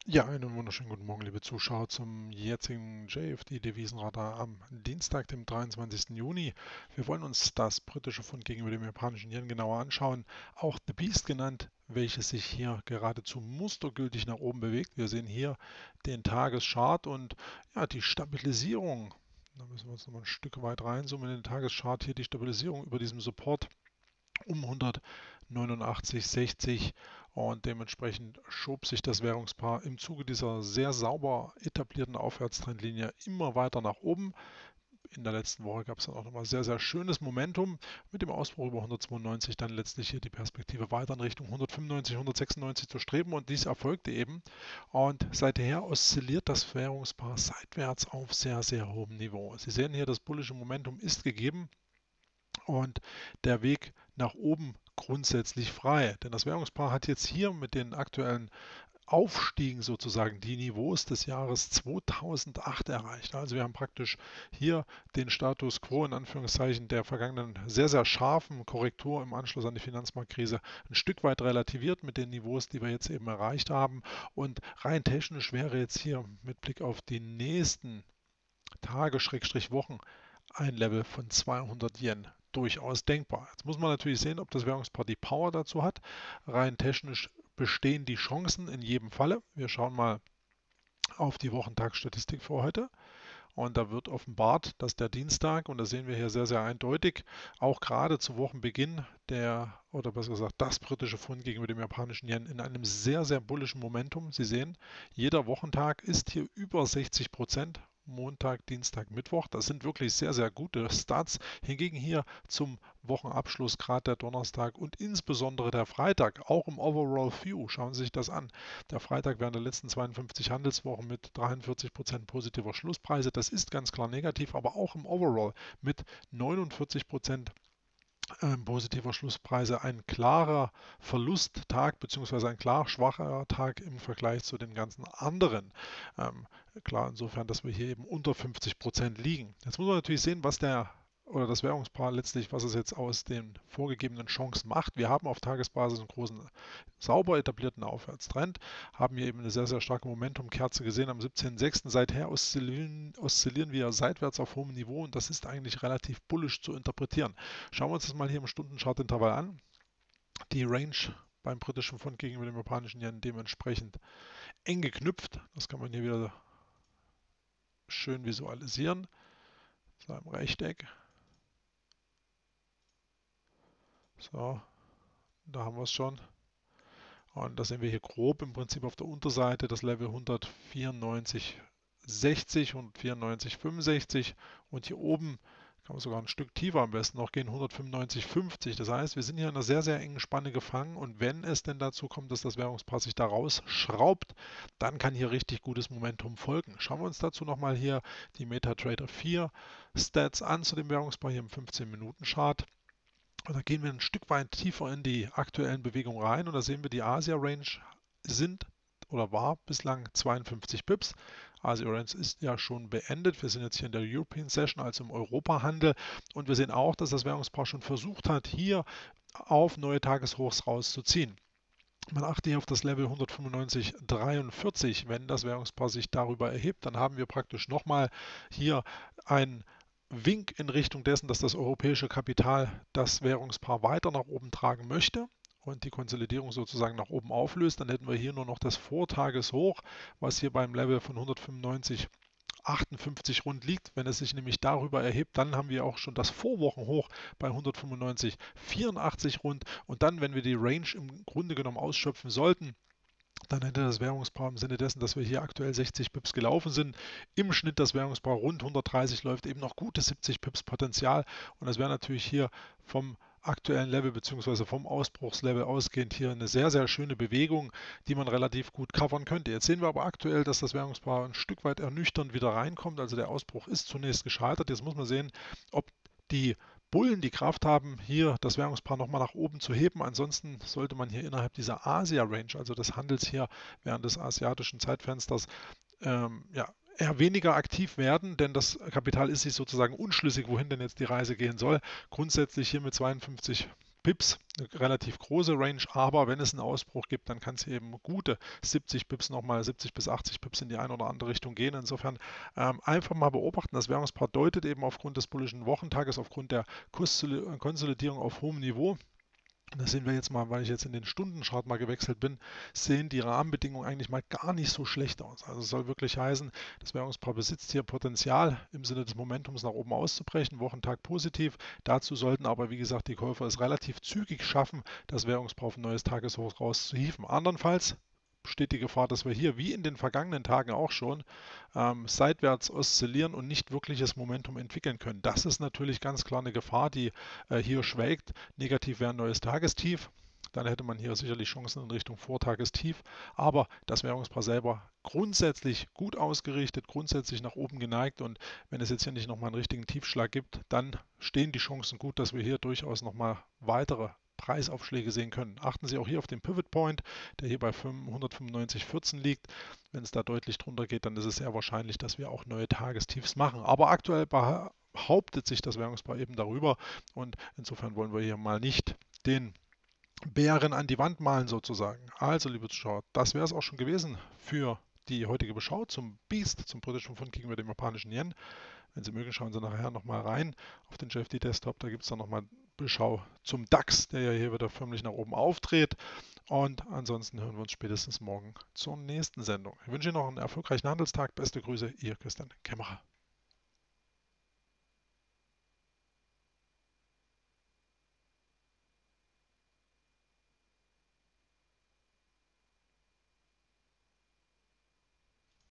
Ja, einen wunderschönen guten Morgen, liebe Zuschauer, zum jetzigen JFD-Devisenradar am Dienstag, dem 23. Juni. Wir wollen uns das britische Pfund gegenüber dem japanischen Yen genauer anschauen, auch The Beast genannt, welches sich hier geradezu mustergültig nach oben bewegt. Wir sehen hier den Tageschart und ja, die Stabilisierung. Da müssen wir uns noch mal ein Stück weit reinzoomen in den Tageschart. Hier die Stabilisierung über diesem Support um 189,60 und dementsprechend schob sich das Währungspaar im Zuge dieser sehr sauber etablierten Aufwärtstrendlinie immer weiter nach oben. In der letzten Woche gab es dann auch nochmal sehr, sehr schönes Momentum mit dem Ausbruch über 192, dann letztlich hier die Perspektive weiter in Richtung 195, 196 zu streben und dies erfolgte eben. Und seither oszilliert das Währungspaar seitwärts auf sehr, sehr hohem Niveau. Sie sehen hier, das bullische Momentum ist gegeben und der Weg nach oben grundsätzlich frei. Denn das Währungspaar hat jetzt hier mit den aktuellen Aufstiegen sozusagen die Niveaus des Jahres 2008 erreicht. Also wir haben praktisch hier den Status quo in Anführungszeichen der vergangenen sehr, sehr scharfen Korrektur im Anschluss an die Finanzmarktkrise ein Stück weit relativiert mit den Niveaus, die wir jetzt eben erreicht haben. Und rein technisch wäre jetzt hier mit Blick auf die nächsten Tage, Schrägstrich Wochen, ein Level von 200 Yen durchaus denkbar. Jetzt muss man natürlich sehen, ob das Währungspaar die Power dazu hat. Rein technisch bestehen die Chancen in jedem Falle. Wir schauen mal auf die Wochentagsstatistik für heute. Und da wird offenbart, dass der Dienstag, und das sehen wir hier sehr, sehr eindeutig, auch gerade zu Wochenbeginn oder besser gesagt, das britische Pfund gegenüber dem japanischen Yen in einem sehr, sehr bullischen Momentum. Sie sehen, jeder Wochentag ist hier über 60%. Montag, Dienstag, Mittwoch. Das sind wirklich sehr, sehr gute Starts. Hingegen hier zum Wochenabschluss gerade der Donnerstag und insbesondere der Freitag, auch im Overall View. Schauen Sie sich das an. Der Freitag während der letzten 52 Handelswochen mit 43% positiver Schlusspreise. Das ist ganz klar negativ, aber auch im Overall mit 49% positiver Schlusspreise ein klarer Verlusttag bzw. ein klar schwacher Tag im Vergleich zu den ganzen anderen. Ähm, Klar, insofern, dass wir hier eben unter 50% liegen. Jetzt muss man natürlich sehen, was der oder das Währungspaar letztlich, was es jetzt aus den vorgegebenen Chancen macht. Wir haben auf Tagesbasis einen großen, sauber etablierten Aufwärtstrend, haben hier eben eine sehr, sehr starke Momentumkerze gesehen am 17.06. Seither oszillieren wir seitwärts auf hohem Niveau und das ist eigentlich relativ bullisch zu interpretieren. Schauen wir uns das mal hier im Stundenchartintervall an. Die Range beim britischen Pfund gegenüber dem japanischen Yen dementsprechend eng geknüpft. Das kann man hier wieder schön visualisieren. So im Rechteck. So, da haben wir es schon. Und da sehen wir hier grob im Prinzip auf der Unterseite das Level 194,60 und 194,65 und hier oben kann man sogar ein Stück tiefer am besten noch gehen, 195,50. Das heißt, wir sind hier in einer sehr, sehr engen Spanne gefangen und wenn es denn dazu kommt, dass das Währungspaar sich da rausschraubt, dann kann hier richtig gutes Momentum folgen. Schauen wir uns dazu nochmal hier die MetaTrader 4 Stats an zu dem Währungspaar hier im 15-Minuten-Chart. Und da gehen wir ein Stück weit tiefer in die aktuellen Bewegungen rein und da sehen wir, die Asia-Range sind oder war bislang 52 Pips. Asia Range ist ja schon beendet. Wir sind jetzt hier in der European Session, also im Europahandel. Und wir sehen auch, dass das Währungspaar schon versucht hat, hier auf neue Tageshochs rauszuziehen. Man achte hier auf das Level 195,43. Wenn das Währungspaar sich darüber erhebt, dann haben wir praktisch nochmal hier ein Wink in Richtung dessen, dass das europäische Kapital das Währungspaar weiter nach oben tragen möchte und die Konsolidierung sozusagen nach oben auflöst. Dann hätten wir hier nur noch das Vortageshoch, was hier beim Level von 195 58 rund liegt. Wenn es sich nämlich darüber erhebt, dann haben wir auch schon das Vorwochenhoch bei 195,84 rund. Und dann, wenn wir die Range im Grunde genommen ausschöpfen sollten, dann hätte das Währungspaar im Sinne dessen, dass wir hier aktuell 60 Pips gelaufen sind, im Schnitt das Währungspaar rund 130 läuft, eben noch gute 70 Pips Potenzial. Und das wäre natürlich hier vom aktuellen Level bzw. vom Ausbruchslevel ausgehend hier eine sehr, sehr schöne Bewegung, die man relativ gut covern könnte. Jetzt sehen wir aber aktuell, dass das Währungspaar ein Stück weit ernüchternd wieder reinkommt. Also der Ausbruch ist zunächst gescheitert. Jetzt muss man sehen, ob die Bullen die Kraft haben, hier das Währungspaar nochmal nach oben zu heben. Ansonsten sollte man hier innerhalb dieser Asia-Range, also des Handels hier während des asiatischen Zeitfensters, ja, eher weniger aktiv werden, denn das Kapital ist sich sozusagen unschlüssig, wohin denn jetzt die Reise gehen soll. Grundsätzlich hier mit 52 Pips, eine relativ große Range, aber wenn es einen Ausbruch gibt, dann kann es eben gute 70 Pips nochmal, 70 bis 80 Pips in die eine oder andere Richtung gehen. Insofern einfach mal beobachten. Das Währungspaar deutet eben aufgrund des bullischen Wochentages, aufgrund der Konsolidierung auf hohem Niveau. Da sehen wir jetzt mal, weil ich jetzt in den Stundenchart mal gewechselt bin, sehen die Rahmenbedingungen eigentlich mal gar nicht so schlecht aus. Also es soll wirklich heißen, das Währungspaar besitzt hier Potenzial im Sinne des Momentums nach oben auszubrechen, Wochentag positiv. Dazu sollten aber, wie gesagt, die Käufer es relativ zügig schaffen, das Währungspaar auf ein neues Tageshoch rauszuhieven. Andernfalls besteht die Gefahr, dass wir hier, wie in den vergangenen Tagen auch schon, seitwärts oszillieren und nicht wirkliches Momentum entwickeln können. Das ist natürlich ganz klar eine Gefahr, die hier schwelgt. Negativ wäre ein neues Tagestief. Dann hätte man hier sicherlich Chancen in Richtung Vortagestief. Aber das Währungspaar selber grundsätzlich gut ausgerichtet, grundsätzlich nach oben geneigt. Und wenn es jetzt hier nicht nochmal einen richtigen Tiefschlag gibt, dann stehen die Chancen gut, dass wir hier durchaus nochmal weitere Preisaufschläge sehen können. Achten Sie auch hier auf den Pivot Point, der hier bei 195,14 liegt. Wenn es da deutlich drunter geht, dann ist es sehr wahrscheinlich, dass wir auch neue Tagestiefs machen. Aber aktuell behauptet sich das Währungspaar eben darüber und insofern wollen wir hier mal nicht den Bären an die Wand malen sozusagen. Also, liebe Zuschauer, das wäre es auch schon gewesen für die heutige Beschau zum Beast, zum britischen Pfund gegenüber dem japanischen Yen. Wenn Sie mögen, schauen Sie nachher nochmal rein auf den JFD Desktop. Da gibt es dann nochmal Beschau zum DAX, der ja hier wieder förmlich nach oben aufdreht. Und ansonsten hören wir uns spätestens morgen zur nächsten Sendung. Ich wünsche Ihnen noch einen erfolgreichen Handelstag. Beste Grüße, Ihr Christian Kämmerer.